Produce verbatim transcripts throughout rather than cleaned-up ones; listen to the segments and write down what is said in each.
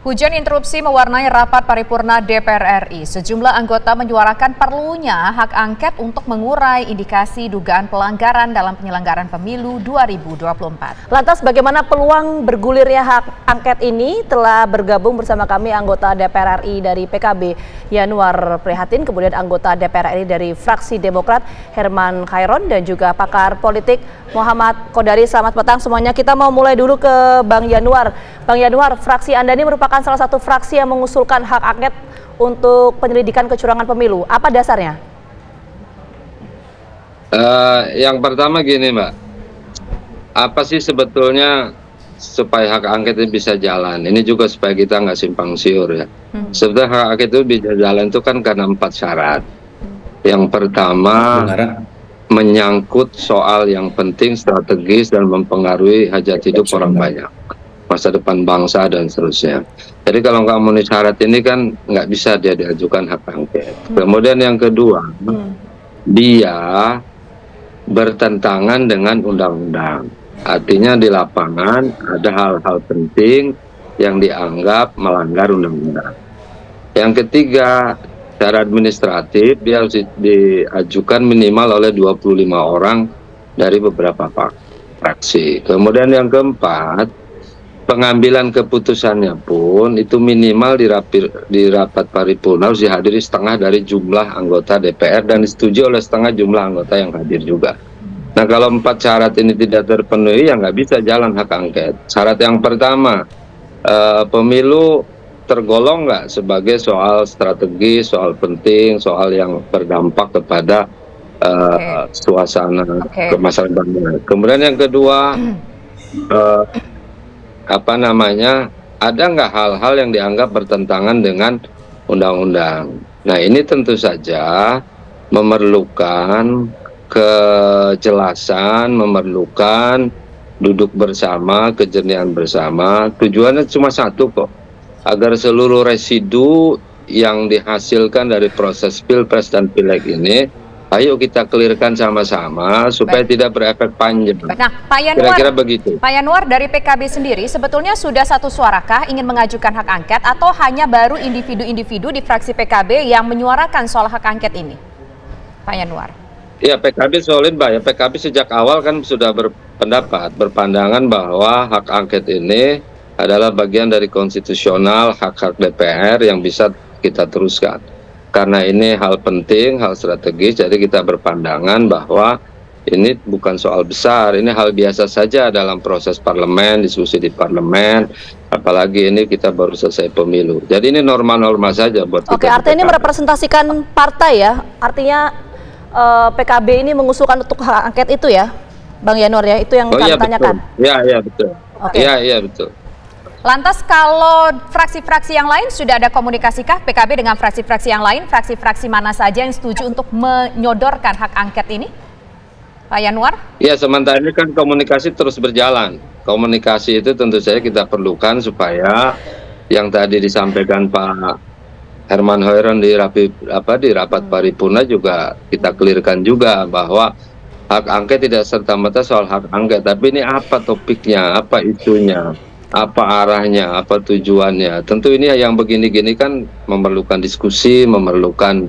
Hujan interupsi mewarnai rapat paripurna D P R R I. Sejumlah anggota menyuarakan perlunya hak angket untuk mengurai indikasi dugaan pelanggaran dalam penyelenggaraan pemilu dua ribu dua puluh empat. Lantas bagaimana peluang bergulirnya hak angket ini? Telah bergabung bersama kami anggota D P R R I dari P K B Yanuar Prihatin, kemudian anggota D P R R I dari fraksi Demokrat Herman Khairon, dan juga pakar politik Muhammad Kodari. Selamat petang semuanya. Kita mau mulai dulu ke Bang Yanuar. Bang Yanuar, fraksi Anda ini merupakan salah satu fraksi yang mengusulkan hak angket untuk penyelidikan kecurangan pemilu. Apa dasarnya? Uh, yang pertama gini, Mbak. Apa sih sebetulnya supaya hak angket itu bisa jalan? Ini juga supaya kita nggak simpang siur ya. Hmm. Sebetulnya hak angket itu bisa jalan itu kan karena empat syarat. Yang pertama, Benar. menyangkut soal yang penting, strategis, dan mempengaruhi hajat hidup orang banyak, masa depan bangsa dan seterusnya. Jadi kalau nggak memenuhi syarat ini kan nggak bisa dia diajukan hak angket. Hmm. Kemudian yang kedua, hmm. dia bertentangan dengan undang-undang. Artinya di lapangan ada hal-hal penting yang dianggap melanggar undang-undang. Yang ketiga, secara administratif dia harus diajukan minimal oleh dua puluh lima orang dari beberapa fraksi. Kemudian yang keempat, pengambilan keputusannya pun itu minimal di, rapi, di rapat paripurna harus dihadiri setengah dari jumlah anggota D P R dan disetujui oleh setengah jumlah anggota yang hadir juga. Nah, kalau empat syarat ini tidak terpenuhi, ya nggak bisa jalan hak angket. Syarat yang pertama, eh, pemilu tergolong nggak sebagai soal strategis, soal penting, soal yang berdampak kepada uh, okay. suasana okay. kemasyarakatan. Kemudian yang kedua, uh, apa namanya, ada nggak hal-hal yang dianggap bertentangan dengan undang-undang. Nah, ini tentu saja memerlukan kejelasan, memerlukan duduk bersama, kejernihan bersama. Tujuannya cuma satu kok, agar seluruh residu yang dihasilkan dari proses pilpres dan pileg ini, ayo kita clearkan sama-sama supaya Baik. tidak berefek panjang. Nah, Pak Yanuar, kira-kira begitu. Pak Yanuar dari P K B sendiri, sebetulnya sudah satu suarakah ingin mengajukan hak angket atau hanya baru individu-individu di fraksi P K B yang menyuarakan soal hak angket ini, Pak Yanuar? Ya, P K B solid, Mbak. Ya, P K B sejak awal kan sudah berpendapat, berpandangan bahwa hak angket ini adalah bagian dari konstitusional hak-hak D P R yang bisa kita teruskan. Karena ini hal penting, hal strategis, jadi kita berpandangan bahwa ini bukan soal besar, ini hal biasa saja dalam proses parlemen, diskusi di parlemen, apalagi ini kita baru selesai pemilu. Jadi ini norma-norma saja buat kita. Oke, artinya ini merepresentasikan partai ya? Artinya eh, P K B ini mengusulkan untuk hak angket itu ya, Bang Yanuar ya? Itu yang oh, kami iya, tanyakan. Iya, iya betul. Oke. Iya, iya betul. Lantas kalau fraksi-fraksi yang lain sudah ada komunikasikah P K B dengan fraksi-fraksi yang lain? Fraksi-fraksi mana saja yang setuju untuk menyodorkan hak angket ini? Pak Yanuar? Ya, sementara ini kan komunikasi terus berjalan. Komunikasi itu tentu saja kita perlukan supaya yang tadi disampaikan Pak Herman Khairon di, rapi, apa, di rapat paripurna juga kita clearkan juga bahwa hak angket tidak serta-merta soal hak angket, tapi ini apa topiknya, apa isunya, apa arahnya, apa tujuannya. Tentu ini yang begini-gini kan memerlukan diskusi, memerlukan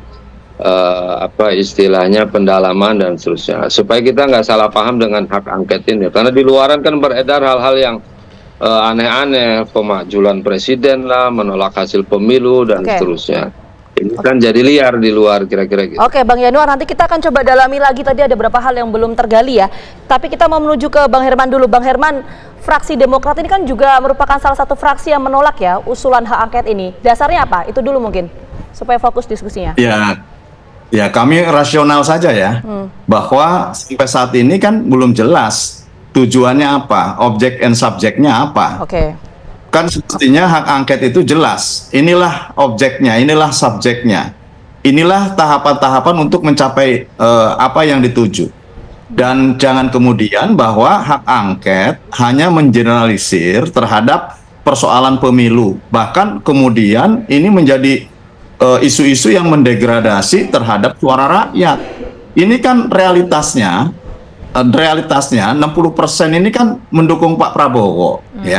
uh, apa istilahnya pendalaman dan seterusnya, supaya kita nggak salah paham dengan hak angket ini. Karena di luaran kan beredar hal-hal yang aneh-aneh, uh, pemakzulan presiden lah, menolak hasil pemilu dan okay. seterusnya. Ini kan jadi liar di luar kira-kira gitu. Oke, Bang Yanuar, nanti kita akan coba dalami lagi. Tadi ada beberapa hal yang belum tergali ya. Tapi kita mau menuju ke Bang Herman dulu. Bang Herman, fraksi Demokrat ini kan juga merupakan salah satu fraksi yang menolak ya usulan hak angket ini. Dasarnya apa? Itu dulu mungkin, supaya fokus diskusinya. Ya, ya kami rasional saja ya. Hmm. Bahwa sampai saat ini kan belum jelas tujuannya apa, objek and subjeknya apa. Oke. Okay. Kan semestinya hak angket itu jelas, inilah objeknya, inilah subjeknya, inilah tahapan-tahapan untuk mencapai uh, apa yang dituju. Dan jangan kemudian bahwa hak angket hanya mengeneralisir terhadap persoalan pemilu, bahkan kemudian ini menjadi isu-isu uh, yang mendegradasi terhadap suara rakyat. Ini kan realitasnya, uh, realitasnya enam puluh persen ini kan mendukung Pak Prabowo, hmm. ya.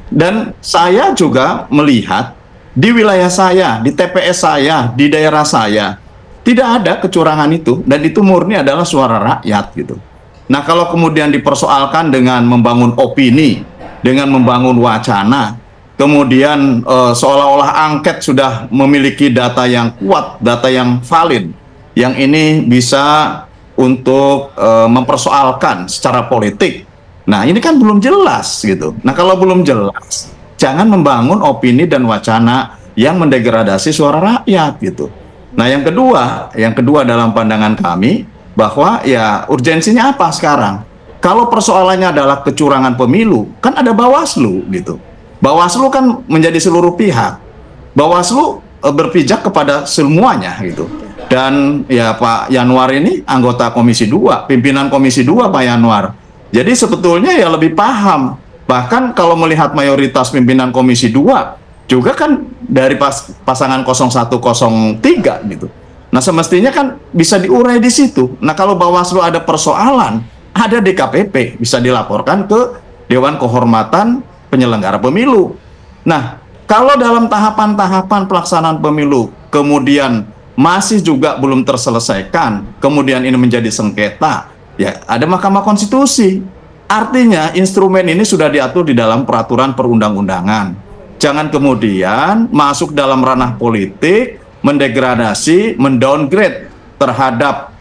Dan saya juga melihat di wilayah saya, di T P S saya, di daerah saya, tidak ada kecurangan itu, dan itu murni adalah suara rakyat gitu. Nah, kalau kemudian dipersoalkan dengan membangun opini, dengan membangun wacana, kemudian e, seolah-olah angket sudah memiliki data yang kuat, data yang valid, yang ini bisa untuk e, mempersoalkan secara politik. Nah, ini kan belum jelas gitu. Nah, kalau belum jelas, jangan membangun opini dan wacana yang mendegradasi suara rakyat gitu. Nah, yang kedua, yang kedua dalam pandangan kami bahwa ya urgensinya apa sekarang? Kalau persoalannya adalah kecurangan pemilu, kan ada Bawaslu gitu. Bawaslu kan menjadi seluruh pihak. Bawaslu e, berpijak kepada semuanya gitu. Dan ya Pak Yanuar ini anggota Komisi dua, pimpinan Komisi dua Pak Yanuar. Jadi sebetulnya ya lebih paham. Bahkan kalau melihat mayoritas pimpinan Komisi dua juga kan dari pas, pasangan nol satu nol tiga gitu. Nah, semestinya kan bisa diurai di situ. Nah, kalau Bawaslu ada persoalan, ada D K P P, bisa dilaporkan ke Dewan Kehormatan Penyelenggara Pemilu. Nah, kalau dalam tahapan-tahapan pelaksanaan pemilu kemudian masih juga belum terselesaikan, kemudian ini menjadi sengketa, ya ada Mahkamah Konstitusi. Artinya instrumen ini sudah diatur di dalam peraturan perundang-undangan. Jangan kemudian masuk dalam ranah politik, mendegradasi, mendowngrade terhadap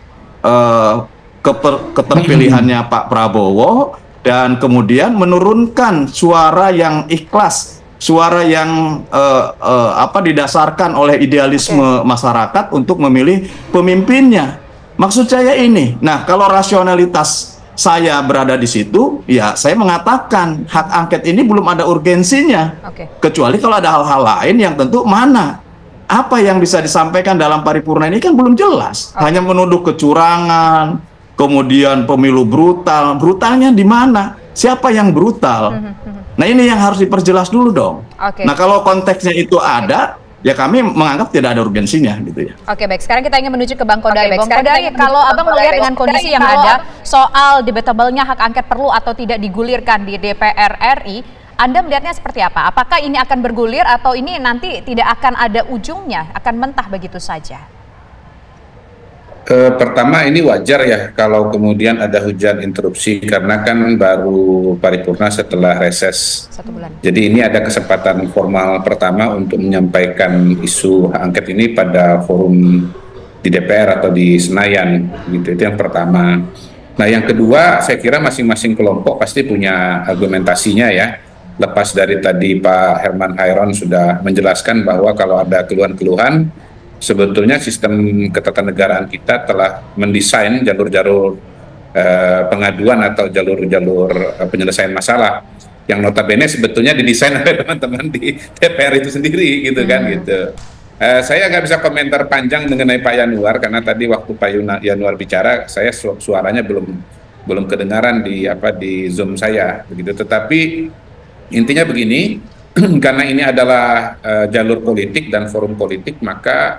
uh, keper, keterpilihannya Pak Prabowo, dan kemudian menurunkan suara yang ikhlas, suara yang uh, uh, apa didasarkan oleh idealisme okay. masyarakat untuk memilih pemimpinnya. Maksud saya ini. Nah, kalau rasionalitas saya berada di situ, ya saya mengatakan hak angket ini belum ada urgensinya. Okay. Kecuali kalau ada hal-hal lain yang tentu mana apa yang bisa disampaikan dalam paripurna ini kan belum jelas. Okay. Hanya menuduh kecurangan, kemudian pemilu brutal. Brutalnya di mana? Siapa yang brutal? Nah, ini yang harus diperjelas dulu dong. Okay. Nah, kalau konteksnya itu ada, ya kami menganggap tidak ada urgensinya gitu ya. Oke, baik. Sekarang kita ingin menuju ke Bang Kodari. Okay, Bang Kodari, kalau Abang melihat dengan kondisi yang ada soal debatable-nya hak angket perlu atau tidak digulirkan di D P R R I, Anda melihatnya seperti apa? Apakah ini akan bergulir atau ini nanti tidak akan ada ujungnya, akan mentah begitu saja? E, pertama ini wajar ya kalau kemudian ada hujan interupsi karena kan baru paripurna setelah reses satu bulan. Jadi ini ada kesempatan formal pertama untuk menyampaikan isu hak angket ini pada forum di D P R atau di Senayan gitu. Itu yang pertama. Nah, yang kedua saya kira masing-masing kelompok pasti punya argumentasinya ya. Lepas dari tadi Pak Herman Hairon sudah menjelaskan bahwa kalau ada keluhan-keluhan, sebetulnya sistem ketatanegaraan kita telah mendesain jalur-jalur eh, pengaduan atau jalur-jalur eh, penyelesaian masalah yang notabene sebetulnya didesain oleh teman-teman di D P R itu sendiri gitu kan. hmm. gitu. Eh, saya nggak bisa komentar panjang mengenai Pak Yanuar karena tadi waktu Pak Yanuar bicara saya su suaranya belum belum kedengaran di apa di Zoom saya begitu. Tetapi intinya begini, karena ini adalah uh, jalur politik dan forum politik, maka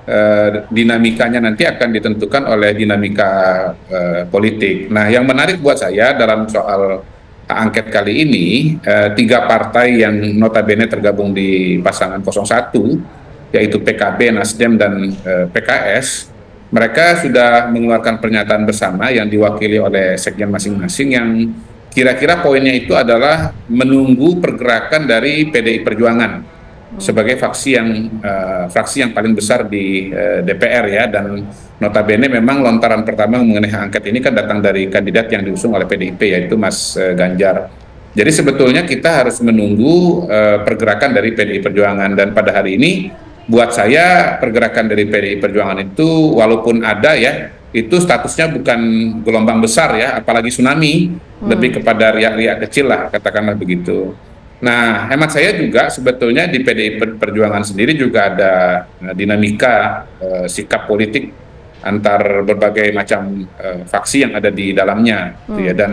uh, dinamikanya nanti akan ditentukan oleh dinamika uh, politik. Nah, yang menarik buat saya dalam soal hak angket kali ini, uh, tiga partai yang notabene tergabung di pasangan nol satu, yaitu P K B, Nasdem, dan uh, P K S, mereka sudah mengeluarkan pernyataan bersama yang diwakili oleh sekjen masing-masing yang kira-kira poinnya itu adalah menunggu pergerakan dari P D I Perjuangan hmm. sebagai fraksi yang uh, fraksi yang paling besar di uh, D P R ya, dan notabene memang lontaran pertama mengenai hak angket ini kan datang dari kandidat yang diusung oleh P D I P yaitu Mas uh, Ganjar. Jadi sebetulnya kita harus menunggu uh, pergerakan dari P D I Perjuangan, dan pada hari ini buat saya pergerakan dari P D I Perjuangan itu walaupun ada ya, itu statusnya bukan gelombang besar ya, apalagi tsunami, hmm. lebih kepada riak-riak kecil lah, katakanlah begitu. Nah, hemat saya juga sebetulnya di P D I Perjuangan sendiri juga ada uh, dinamika uh, sikap politik antar berbagai macam uh, faksi yang ada di dalamnya, hmm. gitu ya. Dan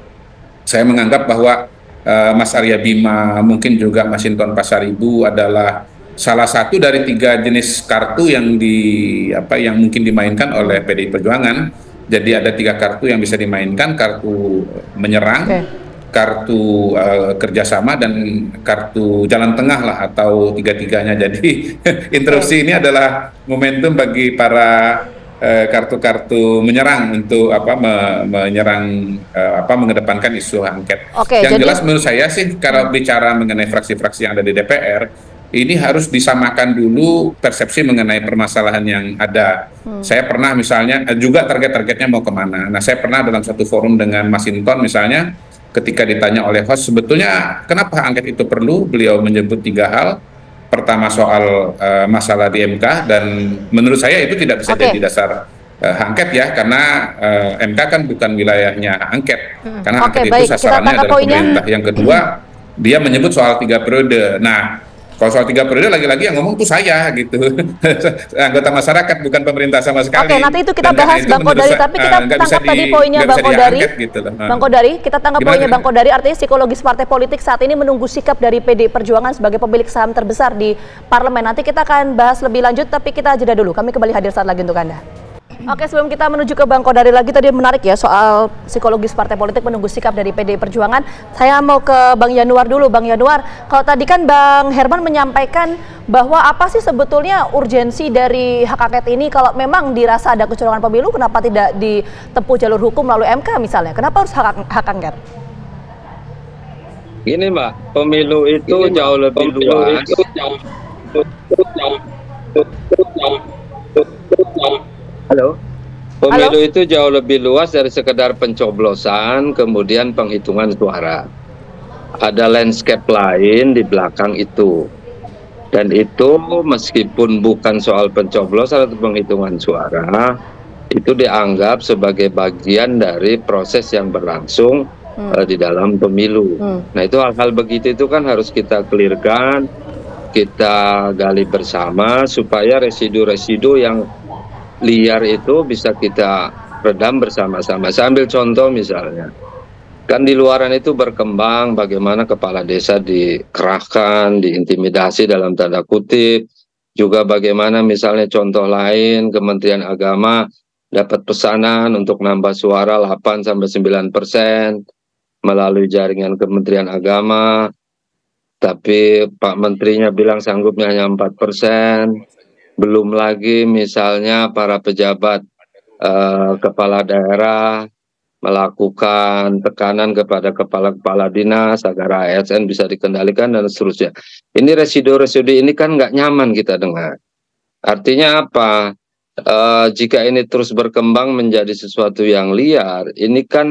saya menganggap bahwa uh, Mas Arya Bima, mungkin juga Mas Hinton Pasaribu adalah salah satu dari tiga jenis kartu yang di apa yang mungkin dimainkan oleh P D I Perjuangan. Jadi ada tiga kartu yang bisa dimainkan: kartu menyerang, okay. kartu uh, kerjasama dan kartu jalan tengah lah atau tiga-tiganya. Jadi interupsi ini adalah momentum bagi para kartu-kartu uh, menyerang untuk apa me, menyerang uh, apa mengedepankan isu angket. Oke, yang jadi, jelas menurut saya sih kalau bicara mengenai fraksi-fraksi yang ada di D P R, ini harus disamakan dulu persepsi mengenai permasalahan yang ada. Hmm. Saya pernah misalnya juga target-targetnya mau kemana. Nah, saya pernah dalam satu forum dengan Mas Hinton misalnya, ketika ditanya oleh host sebetulnya kenapa angket itu perlu, beliau menyebut tiga hal. Pertama soal uh, masalah di M K, dan menurut saya itu tidak bisa okay. jadi dasar uh, angket ya, karena uh, M K kan bukan wilayahnya angket, hmm. karena okay, angket baik. itu sasarannya adalah poinnya. pemerintah. Yang kedua, hmm. dia menyebut soal tiga periode. Nah, kalau soal tiga periode lagi-lagi yang ngomong tuh saya gitu, anggota masyarakat bukan pemerintah sama sekali. Oke, nanti itu kita dan bahas Bang Kodari, tapi kita uh, tangkap tadi di, poinnya Bang Kodari. Gitu Bang Kodari, kita tangkap Gimana? poinnya Bang Kodari, artinya psikologis partai politik saat ini menunggu sikap dari P D I Perjuangan sebagai pemilik saham terbesar di parlemen. Nanti kita akan bahas lebih lanjut, tapi kita jeda dulu. Kami kembali hadir saat lagi untuk Anda. Oke, sebelum kita menuju ke Bang Kodari lagi, tadi menarik ya soal psikologis partai politik menunggu sikap dari P D I Perjuangan. Saya mau ke Bang Yanuar dulu. Bang Yanuar, kalau tadi kan Bang Herman menyampaikan bahwa apa sih sebetulnya urgensi dari hak angket ini, kalau memang dirasa ada kecurangan pemilu, kenapa tidak ditempuh jalur hukum melalui M K misalnya? Kenapa harus hak, hak angket? Gini Mbak, pemilu itu Gini, jauh lebih pemilu luas. Itu jauh, jauh, jauh, jauh, Halo. Pemilu Halo? itu jauh lebih luas dari sekedar pencoblosan, kemudian penghitungan suara. Ada landscape lain di belakang itu. Dan itu meskipun bukan soal pencoblosan atau penghitungan suara, itu dianggap sebagai bagian dari proses yang berlangsung hmm. uh, di dalam pemilu. Hmm. Nah, itu hal-hal begitu itu kan harus kita clearkan, kita gali bersama supaya residu-residu yang liar itu bisa kita redam bersama-sama. Saya ambil contoh misalnya, kan di luaran itu berkembang bagaimana kepala desa dikerahkan, diintimidasi dalam tanda kutip, juga bagaimana misalnya contoh lain Kementerian Agama dapat pesanan untuk nambah suara delapan sampai sembilan persen melalui jaringan Kementerian Agama, tapi Pak Menterinya bilang sanggupnya hanya empat persen. Belum lagi misalnya para pejabat uh, kepala daerah melakukan tekanan kepada kepala-kepala dinas agar A S N bisa dikendalikan dan seterusnya. Ini residu-residu ini kan nggak nyaman kita dengar. Artinya apa? Uh, jika ini terus berkembang menjadi sesuatu yang liar, ini kan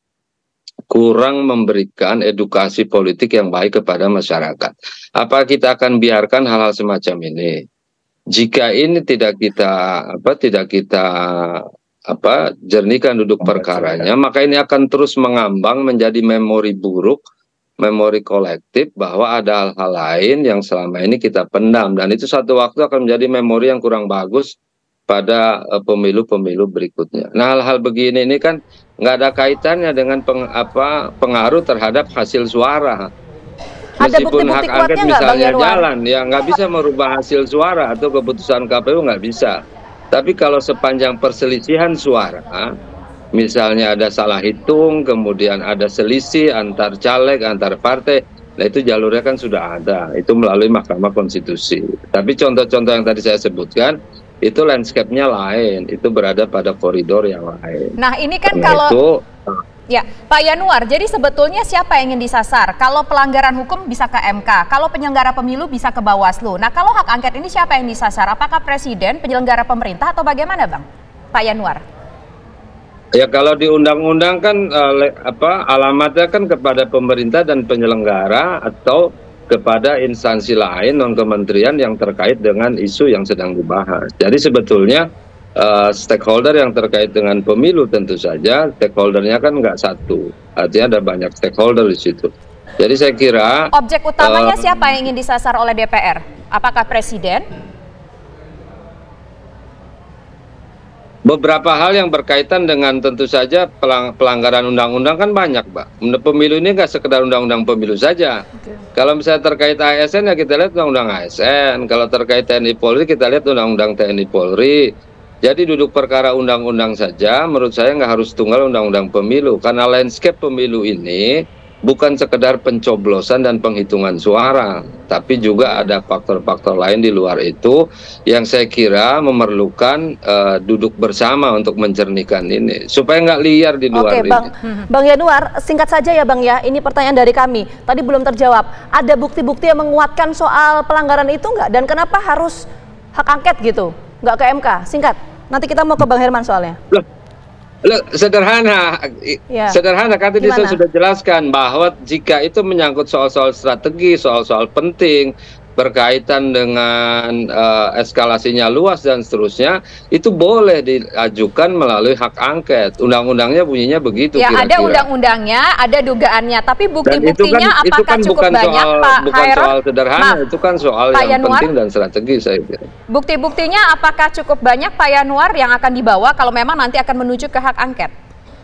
kurang memberikan edukasi politik yang baik kepada masyarakat. Apa kita akan biarkan hal-hal semacam ini? Jika ini tidak kita apa tidak kita apa jernihkan duduk perkaranya, maka ini akan terus mengambang menjadi memori buruk, memori kolektif bahwa ada hal-hal lain yang selama ini kita pendam, dan itu satu waktu akan menjadi memori yang kurang bagus pada pemilu-pemilu uh, berikutnya. Nah, hal-hal begini ini kan nggak ada kaitannya dengan peng, apa pengaruh terhadap hasil suara. Meskipun hak angket misalnya jalan, ya nggak bisa merubah hasil suara atau keputusan K P U, nggak bisa. Tapi kalau sepanjang perselisihan suara, misalnya ada salah hitung, kemudian ada selisih antar caleg, antar partai, nah itu jalurnya kan sudah ada, itu melalui Mahkamah Konstitusi. Tapi contoh-contoh yang tadi saya sebutkan, itu landscape-nya lain, itu berada pada koridor yang lain. Nah ini kan Karena kalau... Itu, Ya, Pak Yanuar, jadi sebetulnya siapa yang ingin disasar? Kalau pelanggaran hukum bisa ke M K, kalau penyelenggara pemilu bisa ke Bawaslu. Nah, kalau hak angket ini siapa yang disasar? Apakah presiden, penyelenggara pemerintah, atau bagaimana, Bang? Pak Yanuar. Ya, kalau di undang-undang kan uh, apa alamatnya kan kepada pemerintah dan penyelenggara atau kepada instansi lain non kementerian yang terkait dengan isu yang sedang dibahas. Jadi sebetulnya Uh, stakeholder yang terkait dengan pemilu tentu saja stakeholdernya kan nggak satu, artinya ada banyak stakeholder di situ. Jadi saya kira objek utamanya uh, siapa yang ingin disasar oleh D P R? Apakah presiden? Beberapa hal yang berkaitan dengan tentu saja pelang, pelanggaran undang-undang kan banyak, Mbak. Pemilu ini nggak sekedar undang-undang pemilu saja. Okay. Kalau misalnya terkait A S N ya kita lihat undang-undang A S N. Kalau terkait T N I Polri kita lihat undang-undang T N I Polri. Jadi duduk perkara undang-undang saja menurut saya nggak harus tunggal undang-undang pemilu, karena landscape pemilu ini bukan sekedar pencoblosan dan penghitungan suara, tapi juga ada faktor-faktor lain di luar itu yang saya kira memerlukan uh, duduk bersama untuk mencernihkan ini supaya nggak liar di luar. Oke, Bang, ini. Bang Yanuar, singkat saja ya Bang ya, ini pertanyaan dari kami, tadi belum terjawab. Ada bukti-bukti yang menguatkan soal pelanggaran itu nggak? Dan kenapa harus hak angket gitu, nggak ke M K? Singkat, nanti kita mau ke Bang Herman soalnya. Loh. Loh, sederhana, ya. sederhana kan tadi saya sudah jelaskan bahwa jika itu menyangkut soal-soal strategi, soal-soal penting, berkaitan dengan uh, eskalasinya luas dan seterusnya, itu boleh diajukan melalui hak angket. Undang-undangnya bunyinya begitu. Ya, kira-kira. Ada undang-undangnya, ada dugaannya, tapi bukti-buktinya kan, apakah kan cukup banyak, soal, Pak bukan Hairul? Soal sederhana, Maaf, itu kan soal Pak yang Yanuar, penting dan strategi saya kira. Bukti-buktinya apakah cukup banyak, Pak Yanuar, yang akan dibawa kalau memang nanti akan menuju ke hak angket?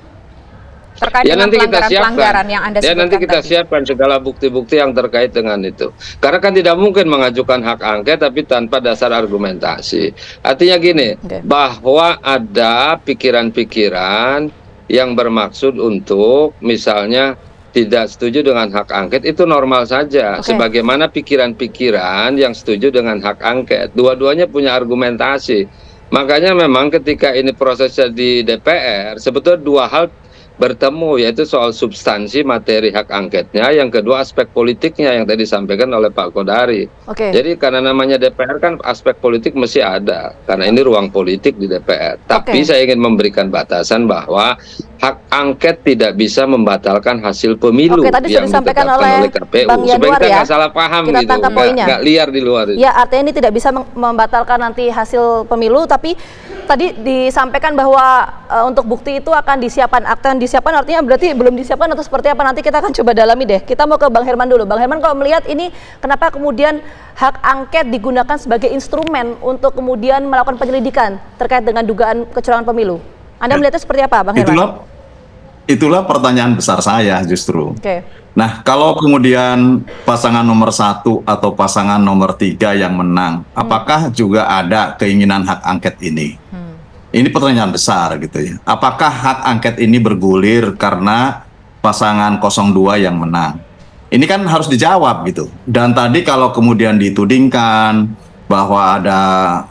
Terkait ya dengan nanti kita siapkan, yang Anda ya nanti kita tadi. siapkan segala bukti-bukti yang terkait dengan itu. Karena kan tidak mungkin mengajukan hak angket tapi tanpa dasar argumentasi. Artinya gini, okay. bahwa ada pikiran-pikiran yang bermaksud untuk misalnya tidak setuju dengan hak angket itu normal saja. Okay. Sebagaimana pikiran-pikiran yang setuju dengan hak angket, dua-duanya punya argumentasi. Makanya memang ketika ini prosesnya di D P R, sebetulnya dua hal bertemu, yaitu soal substansi materi hak angketnya, yang kedua aspek politiknya yang tadi disampaikan oleh Pak Kodari. Okay. Jadi karena namanya D P R kan aspek politik mesti ada, karena ini ruang politik di D P R. Tapi okay. saya ingin memberikan batasan bahwa hak angket tidak bisa membatalkan hasil pemilu okay, tadi yang disampaikan oleh, oleh K P U. Bang Supaya kita ya, nggak salah paham kita gitu, nggak liar di luar itu. Ya, artinya ini tidak bisa membatalkan nanti hasil pemilu, tapi tadi disampaikan bahwa uh, untuk bukti itu akan disiapkan, akta yang disiapkan artinya berarti belum disiapkan atau seperti apa, nanti kita akan coba dalami deh. Kita mau ke Bang Herman dulu. Bang Herman, kalau melihat ini kenapa kemudian hak angket digunakan sebagai instrumen untuk kemudian melakukan penyelidikan terkait dengan dugaan kecurangan pemilu? Anda melihatnya seperti apa, Bang Herman? Itulah, itulah pertanyaan besar saya justru. Okay. Nah, kalau kemudian pasangan nomor satu atau pasangan nomor tiga yang menang, hmm. apakah juga ada keinginan hak angket ini? Hmm. Ini pertanyaan besar gitu ya. Apakah hak angket ini bergulir karena pasangan nol dua yang menang? Ini kan harus dijawab gitu. Dan tadi kalau kemudian ditudingkan bahwa ada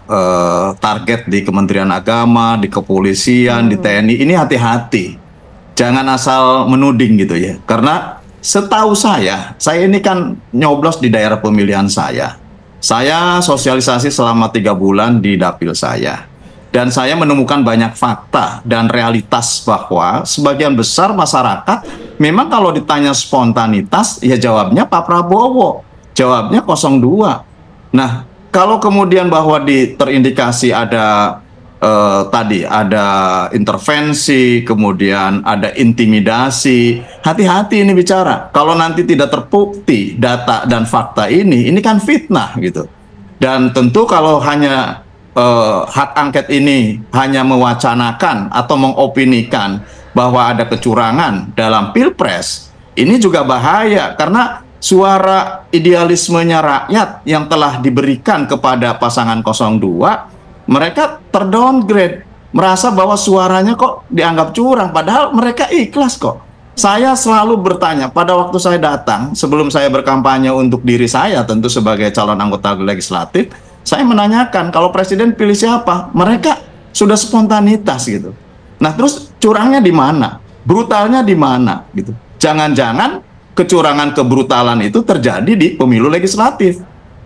eh, target di Kementerian Agama, di kepolisian, hmm. di T N I, ini hati-hati. Jangan asal menuding gitu ya. Karena setahu saya, saya ini kan nyoblos di daerah pemilihan saya. Saya sosialisasi selama tiga bulan di dapil saya. Dan saya menemukan banyak fakta dan realitas bahwa sebagian besar masyarakat memang kalau ditanya spontanitas, ya jawabnya Pak Prabowo, jawabnya nol dua. Nah, kalau kemudian bahwa di terindikasi ada eh, tadi ada intervensi, kemudian ada intimidasi, hati-hati ini bicara. Kalau nanti tidak terbukti data dan fakta ini, ini kan fitnah gitu. Dan tentu kalau hanya Uh, hak angket ini hanya mewacanakan atau mengopinikan bahwa ada kecurangan dalam pilpres, ini juga bahaya karena suara idealismenya rakyat yang telah diberikan kepada pasangan nol dua, mereka terdowngrade, merasa bahwa suaranya kok dianggap curang, padahal mereka ikhlas kok. Saya selalu bertanya pada waktu saya datang, sebelum saya berkampanye untuk diri saya tentu sebagai calon anggota legislatif, saya menanyakan kalau presiden pilih siapa, mereka sudah spontanitas gitu. Nah terus curangnya di mana, brutalnya di mana gitu. Jangan-jangan kecurangan kebrutalan itu terjadi di pemilu legislatif,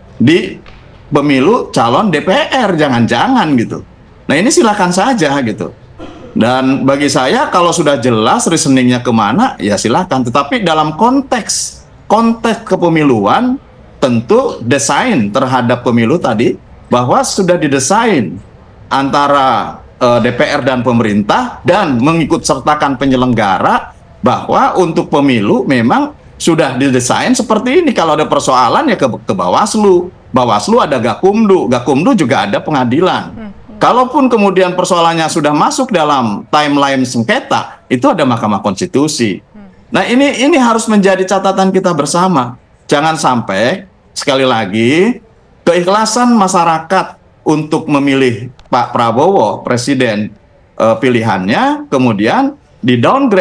di pemilu calon D P R, jangan-jangan gitu. Nah ini silakan saja gitu. Dan bagi saya kalau sudah jelas reasoningnya kemana, ya silakan. Tetapi dalam konteks konteks kepemiluan, tentu desain terhadap pemilu tadi bahwa sudah didesain antara uh, D P R dan pemerintah dan mengikut sertakan penyelenggara bahwa untuk pemilu memang sudah didesain seperti ini. Kalau ada persoalan ya ke, ke Bawaslu, Bawaslu ada Gakumdu, Gakumdu juga ada pengadilan. Hmm. Kalaupun kemudian persoalannya sudah masuk dalam timeline sengketa, itu ada Mahkamah Konstitusi. Hmm. Nah ini ini harus menjadi catatan kita bersama. Jangan sampai sekali lagi, keikhlasan masyarakat untuk memilih Pak Prabowo presiden eh, pilihannya kemudian di downgrade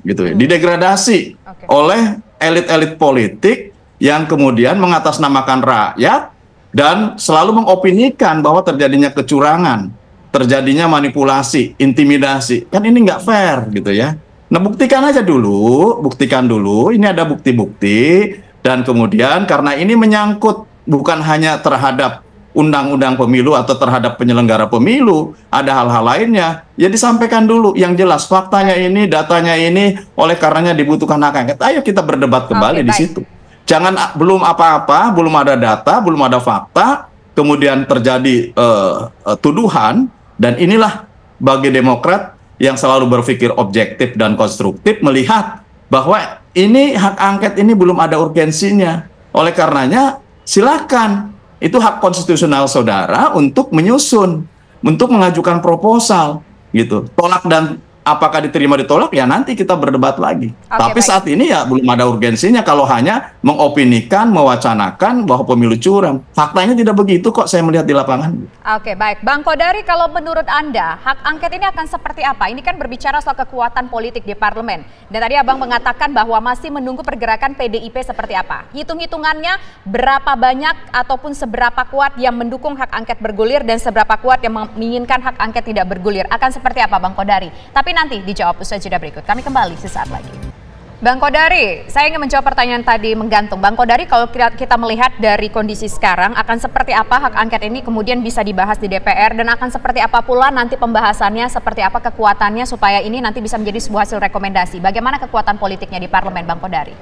gitu ya, didegradasi okay. oleh elit-elit politik yang kemudian mengatasnamakan rakyat dan selalu mengopinikan bahwa terjadinya kecurangan, terjadinya manipulasi, intimidasi. Kan ini nggak fair gitu ya. Nah, buktikan aja dulu, buktikan dulu, ini ada bukti-bukti, dan kemudian karena ini menyangkut bukan hanya terhadap undang-undang pemilu atau terhadap penyelenggara pemilu, ada hal-hal lainnya, ya disampaikan dulu yang jelas, faktanya ini, datanya ini, oleh karenanya dibutuhkan hak angket. Ayo kita berdebat kembali okay, di situ. Jangan belum apa-apa, belum ada data, belum ada fakta, kemudian terjadi uh, uh, tuduhan, dan inilah bagi Demokrat yang selalu berpikir objektif dan konstruktif melihat bahwa ini hak angket ini belum ada urgensinya. Oleh karenanya silakan, itu hak konstitusional saudara untuk menyusun, untuk mengajukan proposal gitu. Tolak dan apakah diterima ditolak ya nanti kita berdebat lagi. Okay, Tapi baik. saat ini ya belum ada urgensinya kalau hanya mengopinikan, mewacanakan bahwa pemilu curang. Faktanya tidak begitu kok saya melihat di lapangan. Oke, okay, baik. Bang Kodari, kalau menurut Anda hak angket ini akan seperti apa? Ini kan berbicara soal kekuatan politik di parlemen. Dan tadi Abang mengatakan bahwa masih menunggu pergerakan P D I P seperti apa. Hitung-hitungannya berapa banyak ataupun seberapa kuat yang mendukung hak angket bergulir dan seberapa kuat yang menginginkan hak angket tidak bergulir. Akan seperti apa Bang Kodari? Tapi nanti dijawab usai jeda berikut. Kami kembali sesaat lagi. Bang Kodari, saya ingin menjawab pertanyaan tadi menggantung. Bang Kodari, kalau kita melihat dari kondisi sekarang, akan seperti apa hak angket ini kemudian bisa dibahas di D P R dan akan seperti apa pula nanti pembahasannya, seperti apa kekuatannya supaya ini nanti bisa menjadi sebuah hasil rekomendasi. Bagaimana kekuatan politiknya di parlemen, Bang Kodari?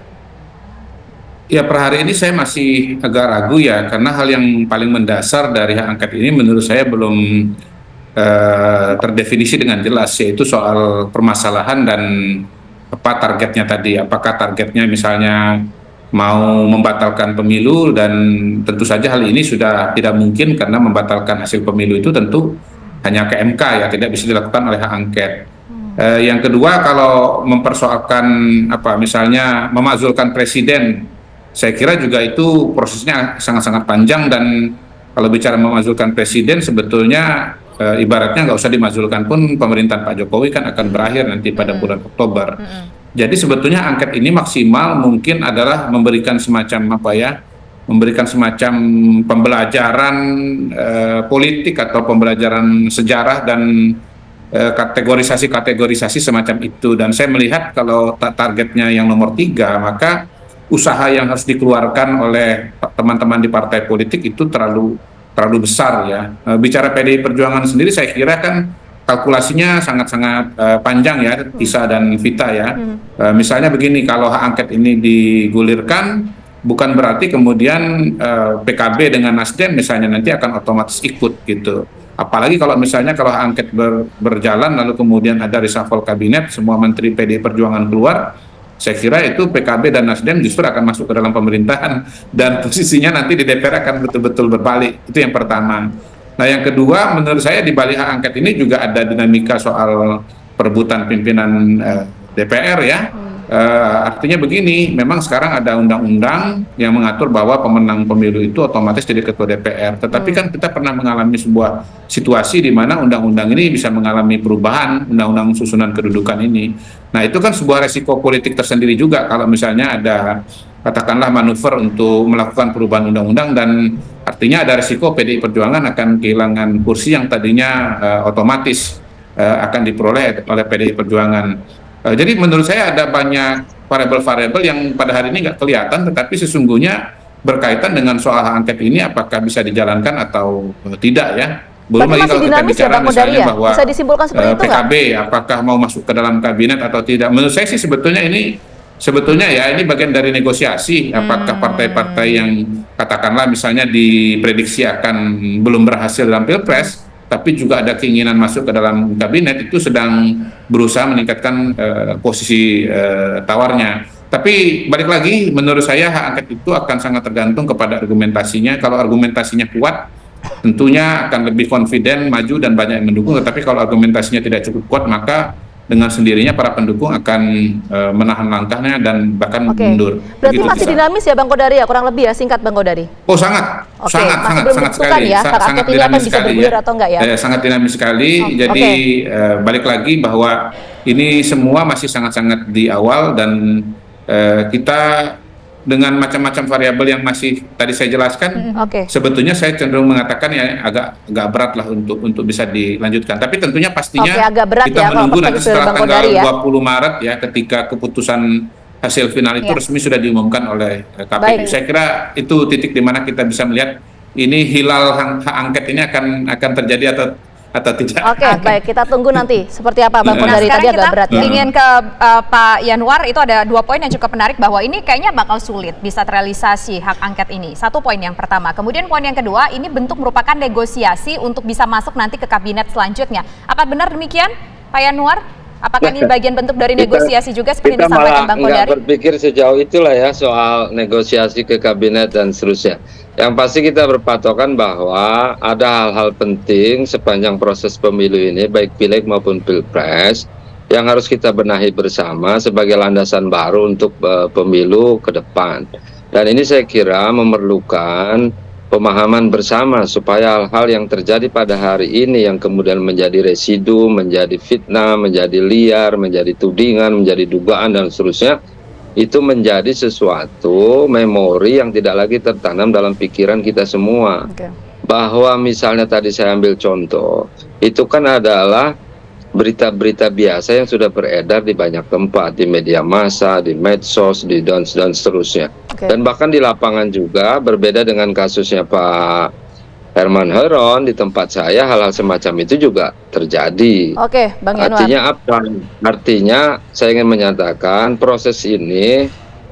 Ya, per hari ini saya masih agak ragu ya, karena hal yang paling mendasar dari hak angket ini menurut saya belum Uh, terdefinisi dengan jelas, yaitu soal permasalahan dan apa targetnya tadi. Apakah targetnya misalnya mau membatalkan pemilu, dan tentu saja hal ini sudah tidak mungkin karena membatalkan hasil pemilu itu tentu hanya ke M K ya, tidak bisa dilakukan oleh hak angket. hmm. uh, yang kedua, kalau mempersoalkan apa misalnya memakzulkan presiden, saya kira juga itu prosesnya sangat-sangat panjang, dan kalau bicara memakzulkan presiden sebetulnya E, ibaratnya nggak usah dimakzulkan pun pemerintahan Pak Jokowi kan akan berakhir nanti pada mm. bulan Oktober. Mm-hmm. Jadi sebetulnya angket ini maksimal mungkin adalah memberikan semacam apa ya, memberikan semacam pembelajaran e, politik atau pembelajaran sejarah dan e, kategorisasi-kategorisasi semacam itu. Dan saya melihat kalau targetnya yang nomor tiga, maka usaha yang harus dikeluarkan oleh teman-teman di partai politik itu terlalu terlalu besar ya. E, bicara P D I Perjuangan sendiri saya kira kan kalkulasinya sangat-sangat e, panjang ya, Tisa dan Vita ya. E, misalnya begini, kalau hak angket ini digulirkan bukan berarti kemudian e, P K B dengan Nasdem misalnya nanti akan otomatis ikut gitu. Apalagi kalau misalnya kalau hak angket ber, berjalan lalu kemudian ada reshuffle kabinet, semua menteri P D I Perjuangan keluar, saya kira itu P K B dan Nasdem justru akan masuk ke dalam pemerintahan dan posisinya nanti di D P R akan betul-betul berbalik. Itu yang pertama. Nah, yang kedua, menurut saya di balik hak angket ini juga ada dinamika soal perebutan pimpinan eh, D P R ya. Hmm. Uh, artinya begini, memang sekarang ada undang-undang yang mengatur bahwa pemenang pemilu itu otomatis jadi ketua D P R. Tetapi hmm. kan kita pernah mengalami sebuah situasi di mana undang-undang ini bisa mengalami perubahan, undang-undang susunan kedudukan ini. Nah, itu kan sebuah resiko politik tersendiri juga kalau misalnya ada katakanlah manuver untuk melakukan perubahan undang-undang, dan artinya ada resiko P D I Perjuangan akan kehilangan kursi yang tadinya uh, otomatis uh, akan diperoleh oleh P D I Perjuangan. Uh, jadi menurut saya ada banyak variabel-variabel yang pada hari ini nggak kelihatan, tetapi sesungguhnya berkaitan dengan soal hak angket ini apakah bisa dijalankan atau uh, tidak ya. Belum lagi kalau kita bicara ya, misalnya ya? bahwa bisa disimpulkan seperti uh, itu P K B gak? apakah mau masuk ke dalam kabinet atau tidak. Menurut saya sih sebetulnya ini sebetulnya ya ini bagian dari negosiasi. Apakah partai-partai yang katakanlah misalnya diprediksi akan belum berhasil dalam Pilpres, tapi juga ada keinginan masuk ke dalam kabinet, itu sedang berusaha meningkatkan uh, posisi uh, tawarnya. Tapi balik lagi, menurut saya hak angket itu akan sangat tergantung kepada argumentasinya. Kalau argumentasinya kuat, tentunya akan lebih confident, maju dan banyak yang mendukung. Tetapi kalau argumentasinya tidak cukup kuat, maka dengan sendirinya para pendukung akan uh, menahan langkahnya dan bahkan Oke. mundur. Berarti Begitu masih bisa. dinamis ya Bang Kodari ya, kurang lebih ya, singkat Bang Kodari? Oh sangat, Oke, sangat, masih sangat, belum sangat ditentukan sekali, ya, Sa- hak sangat angket ini akan dinamis bisa sekali bergulir ya. atau enggak ya? Eh, sangat dinamis sekali. Oh, Jadi oke. uh, balik lagi bahwa ini semua masih sangat-sangat di awal dan uh, kita dengan macam-macam variabel yang masih tadi saya jelaskan, Oke. sebetulnya saya cenderung mengatakan ya agak agak berat lah untuk untuk bisa dilanjutkan. Tapi tentunya pastinya Oke, agak berat kita ya kalau menunggu nanti perspektif setelah Bang tanggal Kodari ya. dua puluh Maret ya, ketika keputusan hasil final itu Ya. resmi sudah diumumkan oleh eh, K P U. Baik. Saya kira itu titik di mana kita bisa melihat ini hilal hak hak angket ini akan akan terjadi atau atau tidak. Oke, baik, kita tunggu nanti seperti apa Bang Nah, Kodari, sekarang tadi agak kita berat ya. ingin ke uh, Pak Yanuar, itu ada dua poin yang cukup menarik bahwa ini kayaknya bakal sulit bisa terrealisasi hak angket ini. Satu poin yang pertama. Kemudian poin yang kedua, ini bentuk merupakan negosiasi untuk bisa masuk nanti ke kabinet selanjutnya. Apa benar demikian Pak Yanuar? Apakah ini bagian bentuk dari negosiasi juga seperti yang disampaikan Bang Kodari? Kita malah nggak berpikir sejauh itulah ya soal negosiasi ke kabinet dan seterusnya. Yang pasti kita berpatokan bahwa ada hal-hal penting sepanjang proses pemilu ini, baik pileg maupun pilpres, yang harus kita benahi bersama sebagai landasan baru untuk uh, pemilu ke depan. Dan ini saya kira memerlukan pemahaman bersama supaya hal-hal yang terjadi pada hari ini yang kemudian menjadi residu, menjadi fitnah, menjadi liar, menjadi tudingan, menjadi dugaan dan seterusnya, itu menjadi sesuatu memori yang tidak lagi tertanam dalam pikiran kita semua. Oke. Bahwa misalnya tadi saya ambil contoh, itu kan adalah berita-berita biasa yang sudah beredar di banyak tempat, di media massa, di medsos, di dan, dan seterusnya. Oke. Dan bahkan di lapangan juga, berbeda dengan kasusnya Pak Herman Heron, di tempat saya hal-hal semacam itu juga terjadi. Oke, Bang Yanuar. Artinya apa? Artinya saya ingin menyatakan proses ini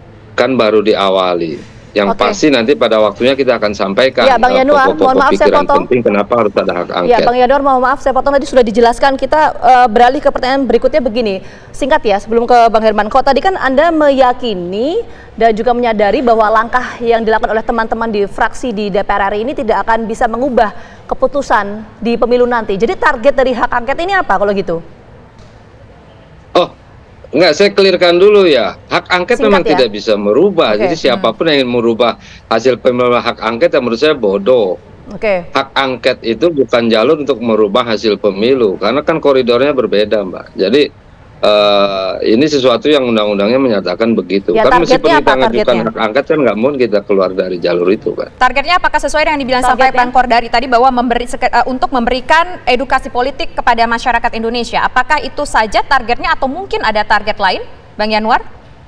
kan baru diawali. Yang Oke. pasti nanti pada waktunya kita akan sampaikan Ya, Bang uh, Yanuar, pokok-pokok mohon maaf saya pikiran potong. penting kenapa harus ada hak angket. Ya, Bang Yanuar, mohon maaf saya potong, tadi sudah dijelaskan. Kita uh, beralih ke pertanyaan berikutnya begini. Singkat ya, sebelum ke Bang Herman. Kok tadi kan Anda meyakini dan juga menyadari bahwa langkah yang dilakukan oleh teman-teman di fraksi di D P R R I ini tidak akan bisa mengubah keputusan di pemilu nanti. Jadi target dari hak angket ini apa kalau gitu? Oh, enggak, saya clearkan dulu ya. Hak angket Singkat memang ya? tidak bisa merubah. Oke. Jadi siapapun yang ingin merubah hasil pemilu hak angket, yang menurut saya bodoh. Oke. Hak angket itu bukan jalur untuk merubah hasil pemilu, karena kan koridornya berbeda, Mbak. Jadi uh, ini sesuatu yang undang-undangnya menyatakan begitu. Ya, kan meskipun targetnya kita apa ngajukan targetnya? hak angket kan nggak mungkin kita keluar dari jalur itu kan. Targetnya apakah sesuai dengan dibilang Targetnya? sampai Bang Kodari tadi bahwa memberi seke- uh, untuk memberikan edukasi politik kepada masyarakat Indonesia? Apakah itu saja targetnya atau mungkin ada target lain, Bang Yanuar?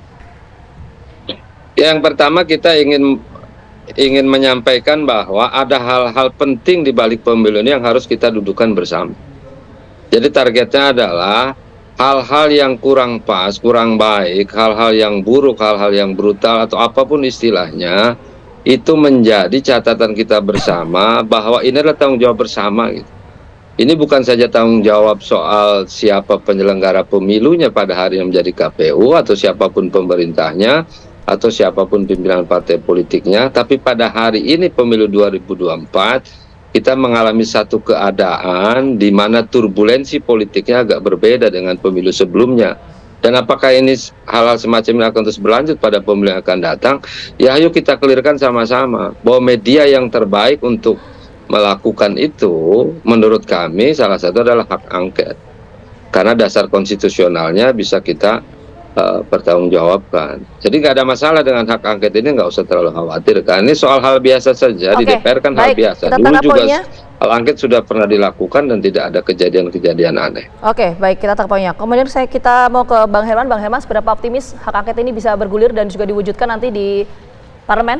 Yang pertama kita ingin ingin menyampaikan bahwa ada hal-hal penting di balik pemilu ini yang harus kita dudukan bersama. Jadi targetnya adalah hal-hal yang kurang pas, kurang baik, hal-hal yang buruk, hal-hal yang brutal atau apapun istilahnya, itu menjadi catatan kita bersama bahwa ini adalah tanggung jawab bersama gitu. Ini bukan saja tanggung jawab soal siapa penyelenggara pemilunya pada hari yang menjadi K P U atau siapapun pemerintahnya atau siapapun pimpinan partai politiknya, tapi pada hari ini pemilu dua ribu dua puluh empat kita mengalami satu keadaan di mana turbulensi politiknya agak berbeda dengan pemilu sebelumnya. Dan apakah ini hal-hal semacam ini akan terus berlanjut pada pemilu yang akan datang? Ya ayo kita clearkan sama-sama bahwa media yang terbaik untuk melakukan itu menurut kami salah satu adalah hak angket. Karena dasar konstitusionalnya bisa kita uh, pertanggungjawabkan. Jadi nggak ada masalah dengan hak angket ini, nggak usah terlalu khawatir. Karena ini soal hal biasa saja. Di Oke, D P R kan hal baik. biasa. Kita Dulu tangkap juga poinnya. hal angket sudah pernah dilakukan dan tidak ada kejadian-kejadian aneh. Oke, baik, kita tangkap poinnya. Kemudian saya kita mau ke Bang Herman. Bang Herman, seberapa optimis hak angket ini bisa bergulir dan juga diwujudkan nanti di parlemen?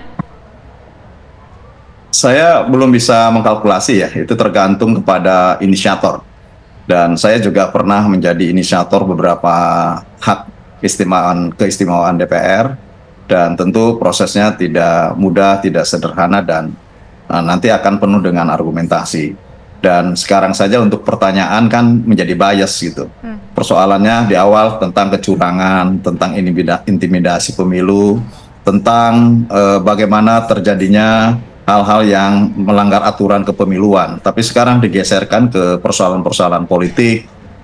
Saya belum bisa mengkalkulasi ya, itu tergantung kepada inisiator. Dan saya juga pernah menjadi inisiator beberapa hak keistimewaan, keistimewaan D P R, dan tentu prosesnya tidak mudah, tidak sederhana, dan nah, nanti akan penuh dengan argumentasi. Dan sekarang saja untuk pertanyaan kan menjadi bias gitu. Hmm. Persoalannya di awal tentang kecurangan, tentang intimidasi pemilu, tentang eh, bagaimana terjadinya hal-hal yang melanggar aturan kepemiluan. Tapi sekarang digeserkan ke persoalan-persoalan politik,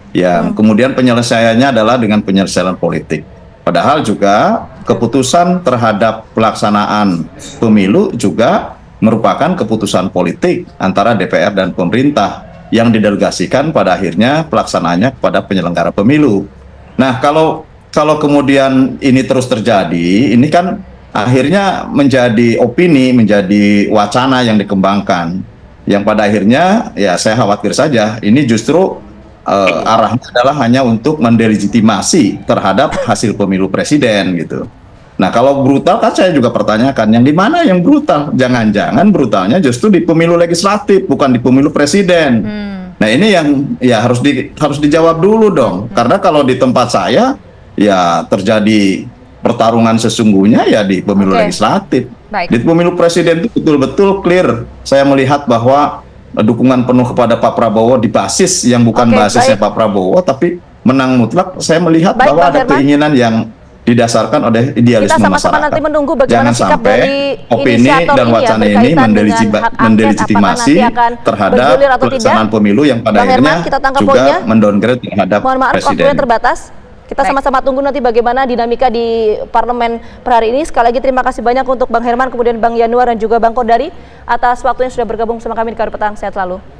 Ya, hmm. kemudian penyelesaiannya adalah dengan penyelesaian politik. Padahal juga keputusan terhadap pelaksanaan pemilu juga merupakan keputusan politik antara D P R dan pemerintah yang didelegasikan pada akhirnya pelaksanaannya kepada penyelenggara pemilu. Nah, kalau kalau kemudian ini terus terjadi, ini kan akhirnya menjadi opini, menjadi wacana yang dikembangkan, yang pada akhirnya ya saya khawatir saja ini justru Uh, arahnya adalah hanya untuk mendelegitimasi terhadap hasil pemilu presiden gitu. Nah, kalau brutal kan saya juga pertanyakan, yang di mana yang brutal? Jangan-jangan brutalnya justru di pemilu legislatif, bukan di pemilu presiden. Hmm. Nah, ini yang ya harus di, harus dijawab dulu dong. Hmm. Karena kalau di tempat saya ya terjadi pertarungan sesungguhnya ya di pemilu okay. legislatif. Baik. Di pemilu presiden itu betul-betul clear. Saya melihat bahwa dukungan penuh kepada Pak Prabowo di basis yang bukan okay, basisnya baik. Pak Prabowo, tapi menang mutlak. Saya melihat baik, bahwa ada Herman. keinginan yang didasarkan oleh idealisme Kita sama-sama masyarakat. nanti menunggu bagaimana Jangan sikap sampai dari opini dan wacana ya, ini mendelegitimasi terhadap pelaksanaan pemilu yang pada Bang akhirnya Herman, juga poinnya. mendowngrade terhadap Mohon maaf, presiden. waktunya terbatas. Kita sama-sama tunggu nanti bagaimana dinamika di parlemen per hari ini. Sekali lagi terima kasih banyak untuk Bang Herman, kemudian Bang Yanuar dan juga Bang Kodari atas waktunya sudah bergabung bersama kami di Kabar Petang. Sehat selalu.